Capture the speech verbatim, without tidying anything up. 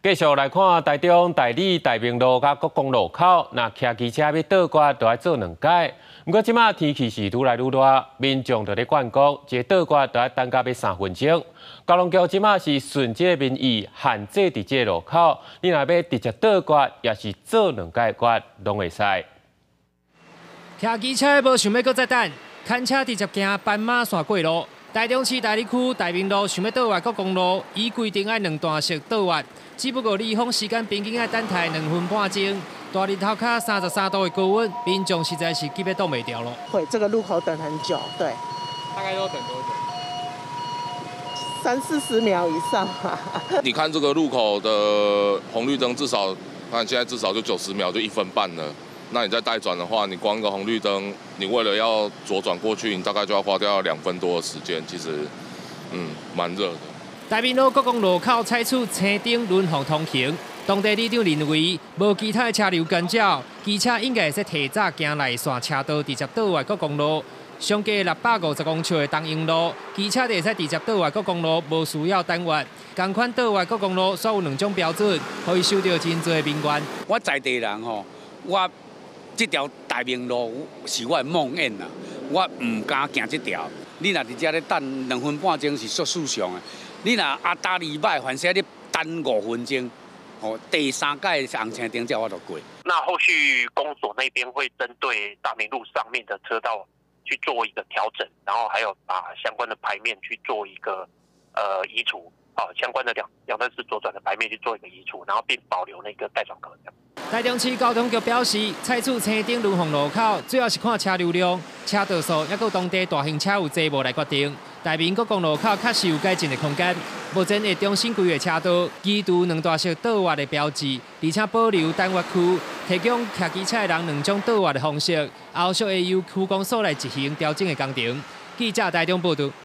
继续来看台中、台里、台明路甲国公路口，那骑机车要倒挂，就要做两解。不过即马天气是愈来愈热，民众就咧灌讲，一个倒挂就要等到要三分钟。高龙局即马是顺这个民意，限制伫这个路口，你若要直接倒挂，也是做两解挂，拢会使。 骑机车无想要搁再等，牵车直接行斑马线过路。台中市台里区台明路想要倒滑国公路，伊规定爱两段式倒滑。 只不过离峰时间平均要等待两分半钟，大日头卡三十三度的高温，民众实在是急要挡袂掉了。 会这个路口等很久，对。 大概要等多久？ 三四十秒以上吧。 你看这个路口的红绿灯，至少看现在至少就九十秒，就一分半了。那你再待转的话，你光一个红绿灯，你为了要左转过去，你大概就要花掉两分多的时间。其实，嗯，蛮热的。 台明路国公路口采取青灯轮候通行，当地里长认为无其他的车流干扰，机车应该会使提早行内线车道直接倒滑国公路。上加六百五十公尺的东营路，机车就会使直接倒滑国公路，无需要等滑。同款倒滑国公路，所有两种标准，可以收到真多的民怨。 我在地人吼，我这条台明路是我的梦魇啊，我唔敢行这条。你若伫遮咧等两分半钟是属事上的。 你若阿达礼拜，反正你等五分钟，哦，第三届红青灯叫我就过。 那后续公所那边会针对大明路上面的车道去做一个调整，然后还有把相关的牌面去做一个呃移除，好、哦，相关的两两段式左转的牌面去做一个移除，然后并保留那个待转格。 台中市交通局表示，采取青灯轮候路口，主要是看车流量、车道数，还有当地大型车有济无来决定。 台明国公路口确实有改进的空间，目前会重新规划车道，基除两段式倒滑的标志，而且保留单滑区，提供骑机车的人两种倒滑的方式，后续会由区公所来执行调整的工程。记者台中报道。